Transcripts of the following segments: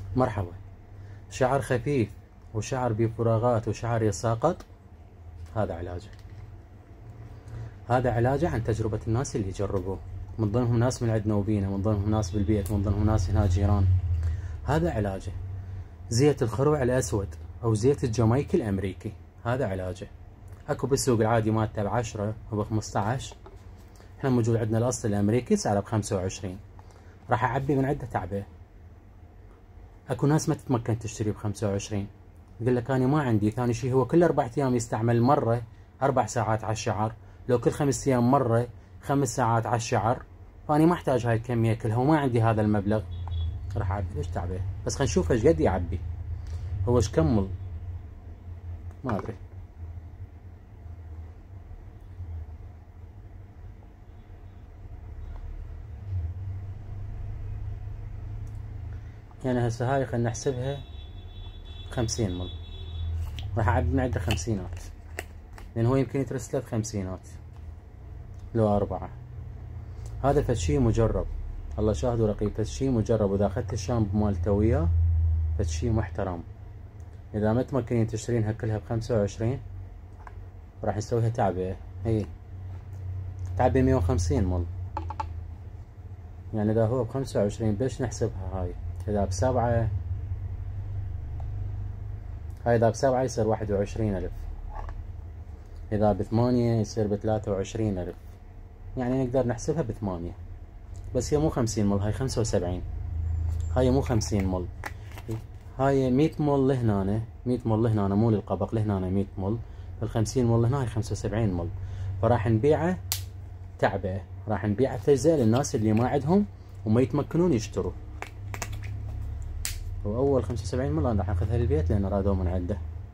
مرحبا. شعر خفيف وشعر بفراغات وشعر يساقط، هذا علاجه. هذا علاجه عن تجربة الناس اللي جربوه، من ضمنهم ناس من عندنا وبينا، من ضمنهم ناس بالبيت، من ضمنهم ناس هنا جيران. هذا علاجه. زيت الخروع الأسود أو زيت الجامايكي الأمريكي، هذا علاجه. اكو بالسوق العادي مالته ب10 وب15. احنا موجود عندنا الأصل الأمريكي سعره ب25. راح أعبي من عنده تعبئة. اكو ناس ما تتمكن تشتري ب25، يقول لك انا ما عندي. ثاني شيء هو كل 4 ايام يستعمل مره 4 ساعات على الشعر، لو كل 5 ايام مره 5 ساعات على الشعر، فاني ما احتاج هاي الكميه كلها وما عندي هذا المبلغ. راح اعبي. ليش تعبئه؟ بس خلينا نشوف ايش قد يعبي، هو ايش كمل ما ادري. يعني هسه هاي خلينا نحسبها 50 مل. راح اعبي من عنده 50، لان هو يمكن يترسله ب50 لو 4. هذا فد شي مجرب، الله شاهد ورقيب، فد شي مجرب. واذا اخذت الشامبو مالته وياه فد شي محترم. اذا ما تمكنين تشترينها كلها ب25 راح نسويها تعبئة. هي تعبئة 150 مل، يعني اذا هو ب25 بيش نحسبها هاي؟ اذا ب7، هاي اذا ب7 يصير 21,000، اذا ب8 يصير ب23,000، يعني نقدر نحسبها ب8. بس هي مو 50 مل، هاي 75. هاي مو 50 مل، هاي 100 مل لهنا، 100 مل لهنا، مو للقبق، لهنا 100 مل، ال50 مل هنا، هاي 75 مل. فراح نبيعه تعبئة، راح نبيعه تجزئة للناس اللي ما عندهم وما يتمكنون يشتروا. واول 75 مل انا راح اخذها للبيت لان رادوا من عنده.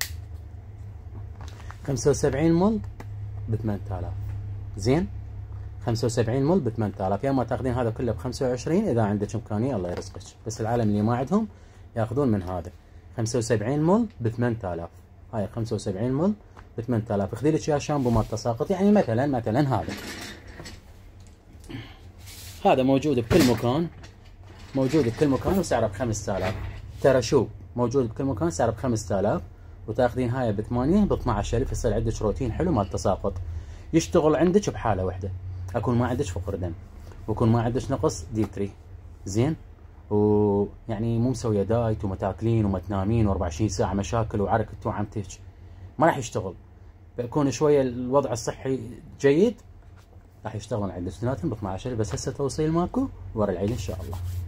75 مل ب8000. زين، 75 مل ب8000. يا اما تاخذين هذا كله ب25 اذا عندك امكانيه الله يرزقك، بس العالم اللي ما عندهم ياخذون من هذا. 75 مل ب8000، هاي 75 مل ب8000. خذي لك يا شامبو مال تساقط، يعني مثلا هذا موجود بكل مكان، موجود بكل مكان وسعره ب5000. ترى شوف، موجود بكل مكان سعره ب5000، وتاخذين هاي ب8 ب12,000. يصير عندك روتين حلو مال تساقط، يشتغل عندك بحاله واحده. اكون ما عندك فقر دم، ويكون ما عندك نقص D3. زين، ويعني مو مسويه دايت وما تاكلين وما تنامين و24 ساعه مشاكل وعرك وعمتك، ما راح يشتغل. بيكون شويه الوضع الصحي جيد، راح يشتغلون عندك اثنيناتهم ب12,000. بس هسه توصيل ماكو ورا العيد ان شاء الله.